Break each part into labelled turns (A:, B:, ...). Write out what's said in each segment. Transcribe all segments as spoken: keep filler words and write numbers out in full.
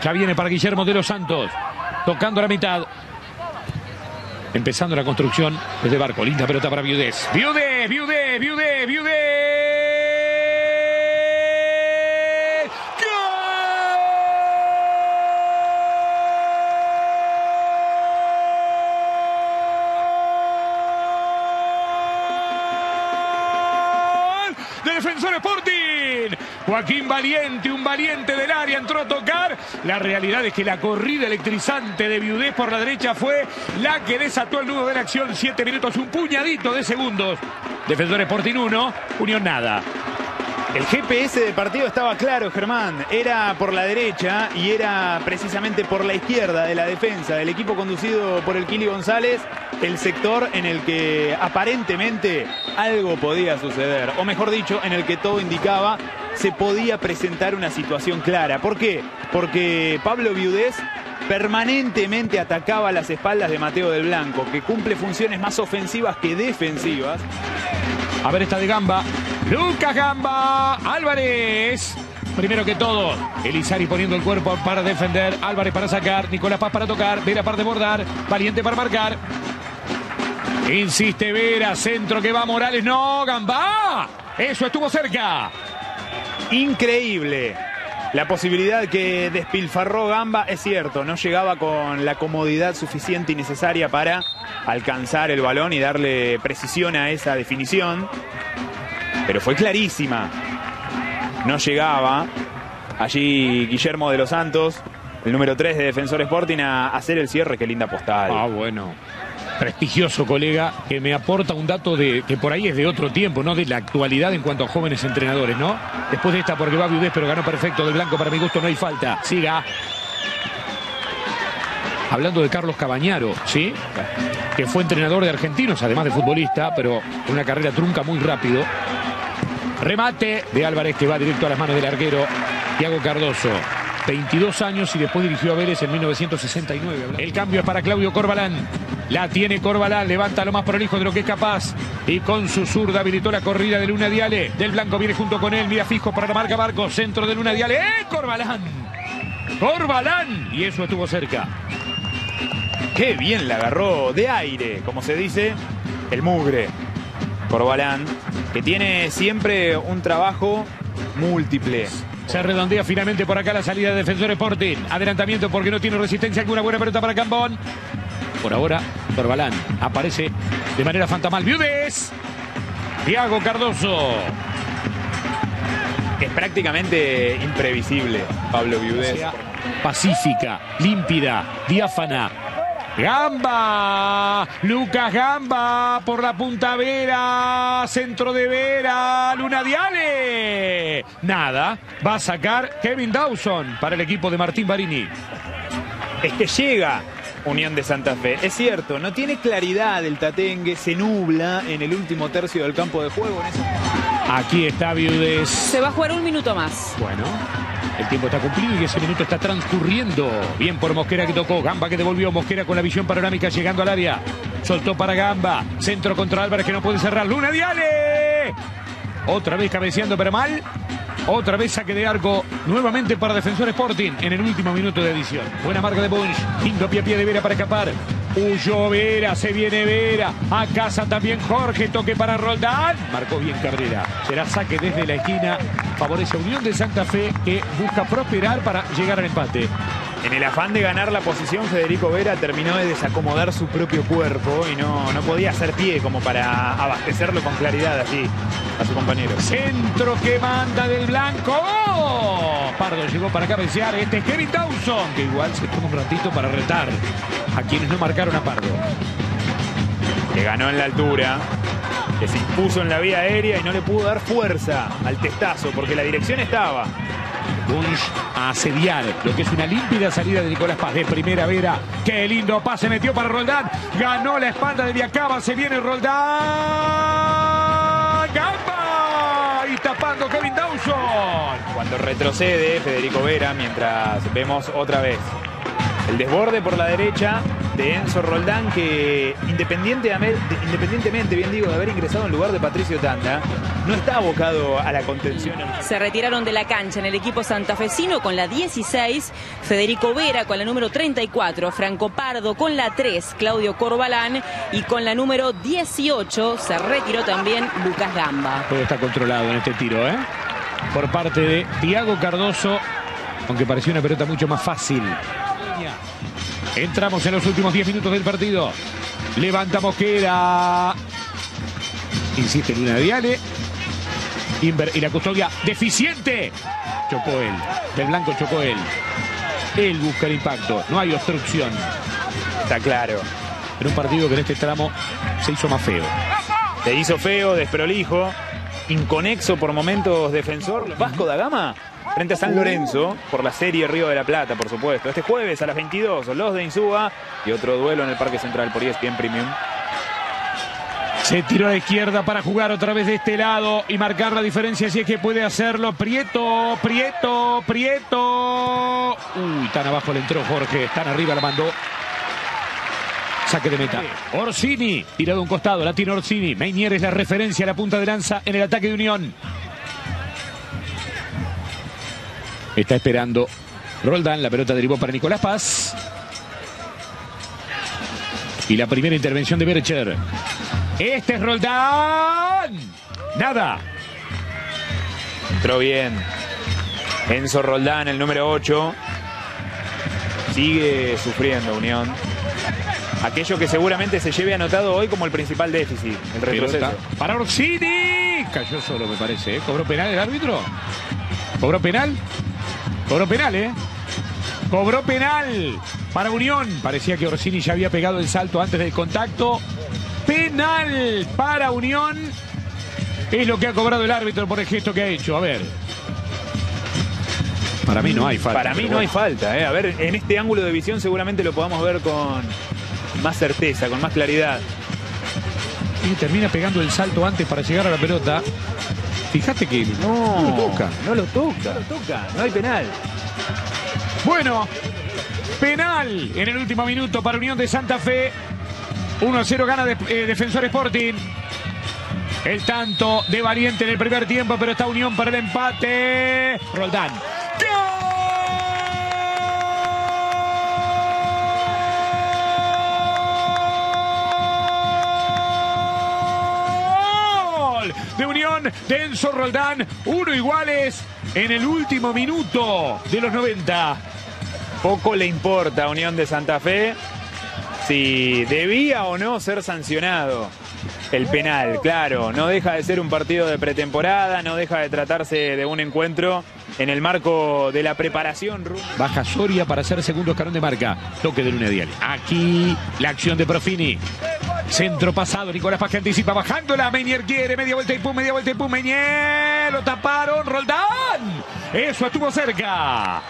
A: Ya viene para Guillermo de los Santos. Tocando la mitad. Empezando la construcción desde Barco. Linda pelota para Viudés. Viudés, Viudés, Viudés, Viudés. De Defensor Sporting. Joaquín Valiente, un valiente del área, entró a tocar. La realidad es que la corrida electrizante de Viudés por la derecha fue la que desató el nudo de la acción. Siete minutos, un puñadito de segundos. Defensor Sporting uno, Unión nada.
B: El G P S del partido estaba claro, Germán. Era por la derecha y era precisamente por la izquierda de la defensa del equipo conducido por el Kili González, el sector en el que aparentemente algo podía suceder. O mejor dicho, en el que todo indicaba se podía presentar una situación clara. ¿Por qué? Porque Pablo Viudés permanentemente atacaba las espaldas de Mateo del Blanco, que cumple funciones más ofensivas que defensivas.
A: A ver esta de Gamba. Lucas Gamba. Álvarez. Primero que todo, Elizari poniendo el cuerpo para defender. Álvarez para sacar. Nicolás Paz para tocar. Vera para desbordar. Valiente para marcar. Insiste Vera. Centro que va Morales. No, Gamba. Eso estuvo cerca.
B: Increíble. La posibilidad que despilfarró Gamba, es cierto, no llegaba con la comodidad suficiente y necesaria para alcanzar el balón y darle precisión a esa definición. Pero fue clarísima. No llegaba. Allí Guillermo de los Santos, el número tres de Defensor Sporting, a hacer el cierre. Qué linda postal.
A: Ah, bueno. Prestigioso colega que me aporta un dato de que por ahí es de otro tiempo, no de la actualidad en cuanto a jóvenes entrenadores, ¿no? Después de esta, porque va Viudés, pero ganó perfecto del Blanco, para mi gusto no hay falta. Siga. Hablando de Carlos Cabañaro, ¿sí? Que fue entrenador de Argentinos, además de futbolista, pero con una carrera trunca muy rápido. Remate de Álvarez que va directo a las manos del arquero Thiago Cardoso. veintidós años y después dirigió a Vélez en mil novecientos sesenta y nueve. El cambio es para Claudio Corbalán. La tiene Corbalán, levanta lo más prolijo de lo que es capaz. Y con su zurda habilitó la corrida de Luna Diale. Del Blanco viene junto con él, mira fijo para la marca Barco. Centro de Luna Diale. ¡Eh, Corbalán! ¡Corbalán! Y eso estuvo cerca.
B: Qué bien la agarró de aire, como se dice, el mugre. Corbalán, que tiene siempre un trabajo múltiple.
A: Se redondea finalmente por acá la salida de Defensor Sporting. Adelantamiento porque no tiene resistencia alguna. Buena pelota para Cambón. Por ahora, Corbalán aparece de manera fantasmal. Viudés. Thiago Cardoso.
B: Es prácticamente imprevisible, Pablo Viudés.
A: Pacífica, límpida, diáfana. Gamba, Lucas Gamba por la punta Vera, centro de Vera, Luna Diale. Nada, va a sacar Kevin Dawson para el equipo de Martín Barini.
B: Es que llega Unión de Santa Fe. Es cierto, no tiene claridad el tatengue, se nubla en el último tercio del campo de juego. En ese...
A: Aquí está Viudés.
C: Se va a jugar un minuto más.
A: Bueno. El tiempo está cumplido y ese minuto está transcurriendo. Bien por Mosquera que tocó. Gamba que devolvió. Mosquera con la visión panorámica llegando al área. Soltó para Gamba. Centro contra Álvarez que no puede cerrar. Luna Diale. Otra vez cabeceando pero mal. Otra vez saque de arco. Nuevamente para Defensor Sporting en el último minuto de edición. Buena marca de Bunch. Lindo pie a pie de Vera para escapar. Huyó Vera, se viene Vera. A casa también Jorge, toque para Roldán. Marcó bien Cabrera. Será saque desde la esquina. Favorece a Unión de Santa Fe que busca prosperar para llegar al empate.
B: En el afán de ganar la posición, Federico Vera terminó de desacomodar su propio cuerpo y no, no podía hacer pie como para abastecerlo con claridad así a su compañero.
A: Centro que manda del Blanco. ¡Oh! Pardo llegó para cabecear. Este es Kevin Dawson, que igual se toma un ratito para retar a quienes no marcaron a Pardo.
B: Que ganó en la altura, que se impuso en la vía aérea y no le pudo dar fuerza al testazo porque la dirección estaba.
A: Bunch a asediar lo que es una límpida salida de Nicolás Paz de primera Vera. Qué lindo pase metió para Roldán. Ganó la espalda de Viacaba. Se viene Roldán. Gamba. Y tapando Kevin Dawson.
B: Cuando retrocede Federico Vera, mientras vemos otra vez el desborde por la derecha de Enzo Roldán, que independientemente, independientemente, bien digo, de haber ingresado en lugar de Patricio Tanda, no está abocado a la contención.
C: Se retiraron de la cancha en el equipo santafesino con la dieciséis, Federico Vera con la número treinta y cuatro, Franco Pardo con la tres, Claudio Corbalán, y con la número dieciocho se retiró también Lucas Gamba.
A: Todo está controlado en este tiro, ¿eh? Por parte de Thiago Cardoso, aunque pareció una pelota mucho más fácil. Entramos en los últimos diez minutos del partido. Levanta Mosquera. Insiste Luna Viale. Inver y la custodia deficiente. Chocó él. Del blanco chocó él. Él busca el impacto. No hay obstrucción.
B: Está claro.
A: En un partido que en este tramo se hizo más feo.
B: Se hizo feo, desprolijo, inconexo por momentos defensor. Vasco da Gama frente a San Lorenzo por la serie Río de la Plata, por supuesto. Este jueves a las veintidós, los de Insúa y otro duelo en el Parque Central por E S P N Premium.
A: Se tiró a la izquierda para jugar otra vez de este lado y marcar la diferencia si es que puede hacerlo. Prieto, Prieto, Prieto. Uy, tan abajo le entró Jorge, tan arriba la mandó. Saque de meta. Orsini, tirado a un costado, la tiene Orsini. Meinier es la referencia a la punta de lanza en el ataque de Unión. Está esperando Roldán, la pelota derivó para Nicolás Paz. Y la primera intervención de Bercher. Este es Roldán. Nada.
B: Entró bien Enzo Roldán, el número ocho. Sigue sufriendo Unión. Aquello que seguramente se lleve anotado hoy como el principal déficit, el retroceso.
A: Pelota para Orsini. Cayó solo, me parece, ¿eh? ¿Cobró penal el árbitro? ¿Cobró penal? Cobró penal, ¿eh? Cobró penal para Unión. Parecía que Orsini ya había pegado el salto antes del contacto. Penal para Unión. Es lo que ha cobrado el árbitro por el gesto que ha hecho. A ver. Para mí no hay falta.
B: Para mí no bueno. hay falta, ¿eh? A ver, en este ángulo de visión seguramente lo podamos ver con más certeza, con más claridad.
A: Y termina pegando el salto antes para llegar a la pelota. Fíjate que
B: no,
A: no lo toca.
B: No lo toca. No lo toca. No hay penal.
A: Bueno, penal en el último minuto para Unión de Santa Fe. uno a cero gana de, eh, Defensor Sporting. El tanto de Valiente en el primer tiempo, pero está Unión para el empate. Roldán. ¡Gol! De Unión, de Enzo Roldán. Uno iguales en el último minuto de los noventa.
B: Poco le importa a Unión de Santa Fe si debía o no ser sancionado el penal. Claro, no deja de ser un partido de pretemporada, no deja de tratarse de un encuentro en el marco de la preparación.
A: Baja Soria para ser segundo escalón de marca. Toque de Luna Diale. Aquí la acción de Profini. Centro pasado, Nicolás Paz que anticipa bajándola. Meinier quiere, media vuelta y pum, media vuelta y pum. Meinier, lo taparon, Roldán. Eso estuvo cerca.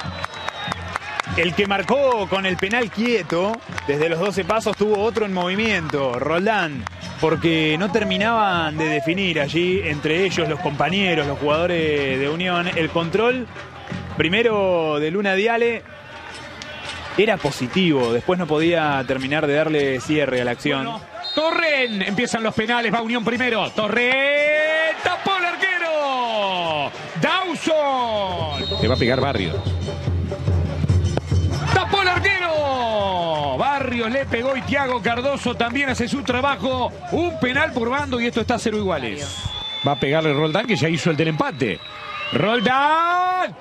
B: El que marcó con el penal quieto, desde los doce pasos, tuvo otro en movimiento, Roldán, porque no terminaban de definir allí, entre ellos los compañeros, los jugadores de Unión. El control, primero de Luna Diale, era positivo, después no podía terminar de darle cierre a la acción.
A: Bueno, Torren, empiezan los penales, va Unión primero, Torren, tapó el arquero, Dawson. Le va a pegar Barrios. ¡Tapó el arquero! Barrios le pegó y Thiago Cardoso también hace su trabajo. Un penal por bando y esto está a cero iguales. Va a pegarle Roldán que ya hizo el del empate. ¡Roldán!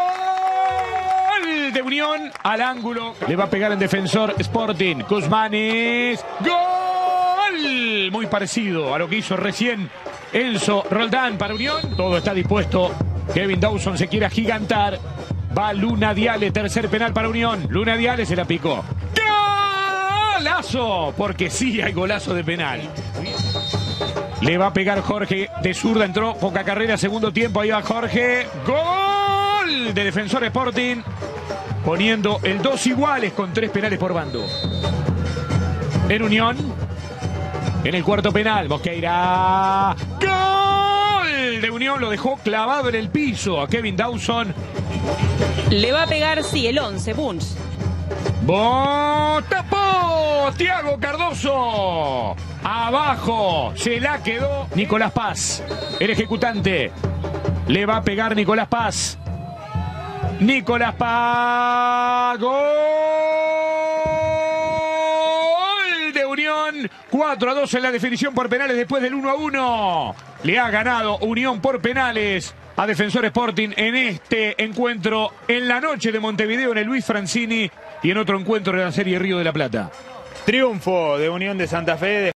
A: ¡Gol! De Unión al ángulo. Le va a pegar en Defensor Sporting. Guzmanes. ¡Gol! Muy parecido a lo que hizo recién Enzo Roldán para Unión. Todo está dispuesto. Kevin Dawson se quiere agigantar. Va Luna Diale, tercer penal para Unión. Luna Diale se la picó. ¡Golazo! Porque sí hay golazo de penal. Le va a pegar Jorge. De zurda entró, poca carrera, segundo tiempo. Ahí va Jorge. ¡Gol! De Defensor Sporting. Poniendo el dos iguales con tres penales por bando. En Unión. En el cuarto penal, Mosqueira. ¡Gol! De Unión lo dejó clavado en el piso a Kevin Dawson.
C: Le va a pegar, sí, el once, Bunch.
A: Bo tapó Thiago Cardoso. Abajo se la quedó Nicolás Paz. El ejecutante. Le va a pegar Nicolás Paz. Nicolás Paz. Gol de Unión. cuatro a dos en la definición por penales después del uno a uno. Le ha ganado Unión por penales a Defensor Sporting en este encuentro en la noche de Montevideo en el Luis Francini y en otro encuentro de la Serie Río de la Plata.
B: Triunfo de Unión de Santa Fe.